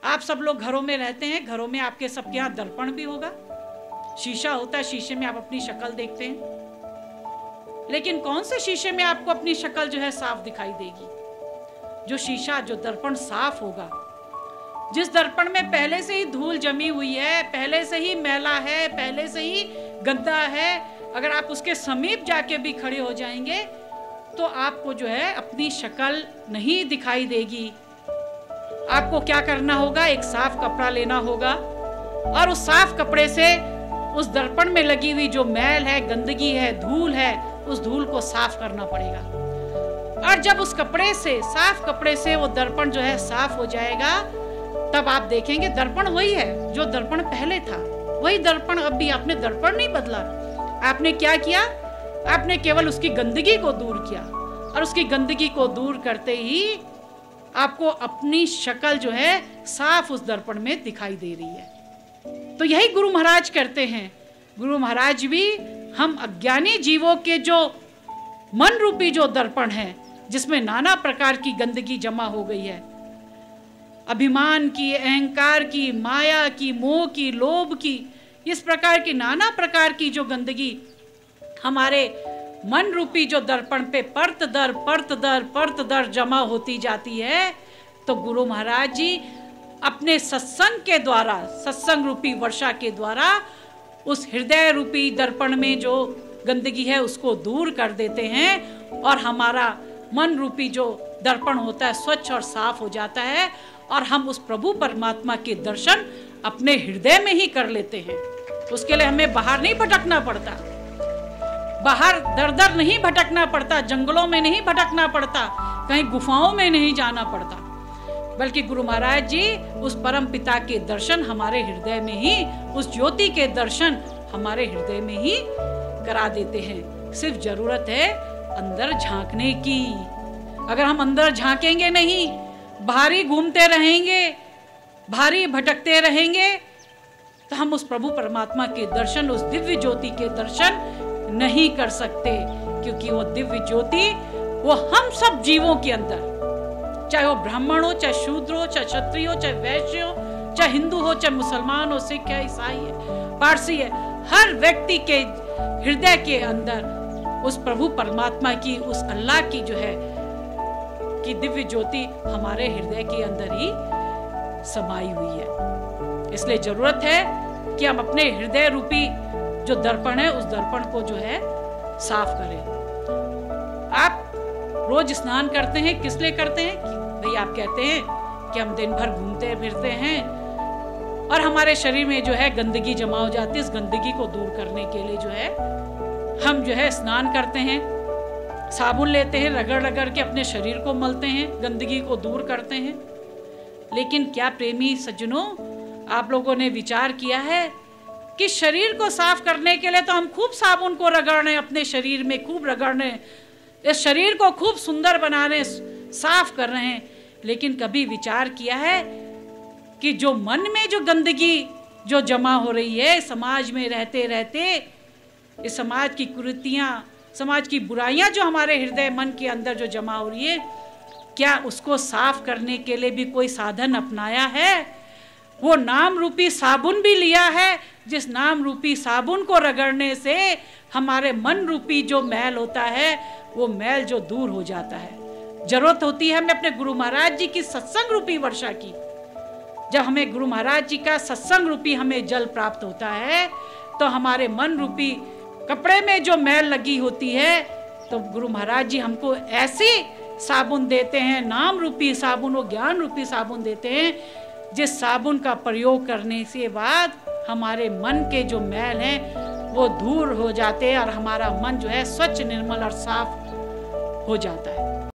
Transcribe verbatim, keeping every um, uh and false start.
आप सब लोग घरों में रहते हैं, घरों में आपके सबके यहाँ दर्पण भी होगा, शीशा होता है, शीशे में आप अपनी शक्ल देखते हैं। लेकिन कौन से शीशे में आपको अपनी शक्ल जो है साफ दिखाई देगी? जो शीशा, जो दर्पण साफ होगा, जिस दर्पण में पहले से ही धूल जमी हुई है, पहले से ही मैला है, पहले से ही गंदा है, अगर आप उसके समीप जाके भी खड़े हो जाएंगे तो आपको जो है अपनी शक्ल नहीं दिखाई देगी। आपको क्या करना होगा? एक साफ कपड़ा लेना होगा और उस साफ कपड़े से उस दर्पण में लगी हुई जो मैल है, गंदगी है, धूल है, उस धूल को साफ करना पड़ेगा। और जब उस कपड़े से, साफ कपड़े से वो दर्पण जो है साफ हो जाएगा, तब आप देखेंगे दर्पण वही है जो दर्पण पहले था, वही दर्पण अब भी। आपने दर्पण नहीं बदला, आपने क्या किया? आपने केवल उसकी गंदगी को दूर किया, और उसकी गंदगी को दूर करते ही आपको अपनी शक्ल जो है साफ उस दर्पण में दिखाई दे रही है। तो यही गुरु महाराज करते हैं। गुरु महाराज भी हम अज्ञानी जीवों के जो मन रूपी जो दर्पण है, जिसमें नाना प्रकार की गंदगी जमा हो गई है, अभिमान की, अहंकार की, माया की, मोह की, लोभ की, इस प्रकार की नाना प्रकार की जो गंदगी हमारे मन रूपी जो दर्पण पे परत दर परत दर परत दर जमा होती जाती है, तो गुरु महाराज जी अपने सत्संग के द्वारा, सत्संग रूपी वर्षा के द्वारा उस हृदय रूपी दर्पण में जो गंदगी है उसको दूर कर देते हैं, और हमारा मन रूपी जो दर्पण होता है स्वच्छ और साफ हो जाता है, और हम उस प्रभु परमात्मा के दर्शन अपने हृदय में ही कर लेते हैं। उसके लिए हमें बाहर नहीं भटकना पड़ता, बाहर दर दर नहीं भटकना पड़ता, जंगलों में नहीं भटकना पड़ता, कहीं गुफाओं में नहीं जाना पड़ता, बल्कि गुरु महाराज जी उस परम पिता के दर्शन हमारे हृदय में ही, उस ज्योति के दर्शन हमारे हृदय में ही करा देते हैं। सिर्फ जरूरत है अंदर झांकने की। अगर हम अंदर झांकेंगे नहीं, बाहरी घूमते रहेंगे, बाहरी भटकते रहेंगे, तो हम उस प्रभु परमात्मा के दर्शन, उस दिव्य ज्योति के दर्शन नहीं कर सकते, क्योंकि वो दिव्य ज्योति वो हम सब जीवों के अंदर, चाहे वो ब्राह्मण हो, चाहे शूद्र हो, चाहे क्षत्रिय हो, चाहे वैश्य हो, चाहे हिंदू हो, चाहे मुसलमान हो, सिख है, ईसाई है, पारसी है, हर व्यक्ति के हृदय के अंदर उस प्रभु परमात्मा की, उस अल्लाह की जो है कि दिव्य ज्योति हमारे हृदय के अंदर ही समाई हुई है। इसलिए जरूरत है कि हम अपने हृदय रूपी जो दर्पण है उस दर्पण को जो है साफ करें। आप रोज स्नान करते हैं, किस लिए करते हैं? भाई आप कहते हैं कि हम दिन भर घूमते फिरते हैं और हमारे शरीर में जो है गंदगी जमा हो जाती है, इस गंदगी को दूर करने के लिए जो है हम जो है स्नान करते हैं, साबुन लेते हैं, रगड़ रगड़ के अपने शरीर को मलते हैं, गंदगी को दूर करते हैं। लेकिन क्या प्रेमी सज्जनों, आप लोगों ने विचार किया है कि शरीर को साफ करने के लिए तो हम खूब साबुन को रगड़ रहे हैं, अपने शरीर में खूब रगड़ रहे हैं, इस शरीर को खूब सुंदर बना रहे हैं, साफ कर रहे हैं, लेकिन कभी विचार किया है कि जो मन में जो गंदगी जो जमा हो रही है, समाज में रहते रहते इस समाज की कुरीतियां, समाज की बुराइयां जो हमारे हृदय मन के अंदर जो जमा हो रही है, क्या उसको साफ करने के लिए भी कोई साधन अपनाया है? वो नाम रूपी साबुन भी लिया है, जिस नाम रूपी साबुन को रगड़ने से हमारे मन रूपी जो मैल होता है वो मैल जो दूर हो जाता है। जरूरत होती है हमें अपने गुरु महाराज जी की सत्संग रूपी वर्षा की। जब हमें गुरु महाराज जी का सत्संग रूपी हमें जल प्राप्त होता है, तो हमारे मन रूपी कपड़े में जो मैल लगी होती है, तो गुरु महाराज जी हमको ऐसी साबुन देते हैं, नाम रूपी साबुन, वो ज्ञान रूपी साबुन देते हैं, जिस साबुन का प्रयोग करने से बाद हमारे मन के जो मैल हैं वो दूर हो जाते हैं और हमारा मन जो है स्वच्छ, निर्मल और साफ हो जाता है।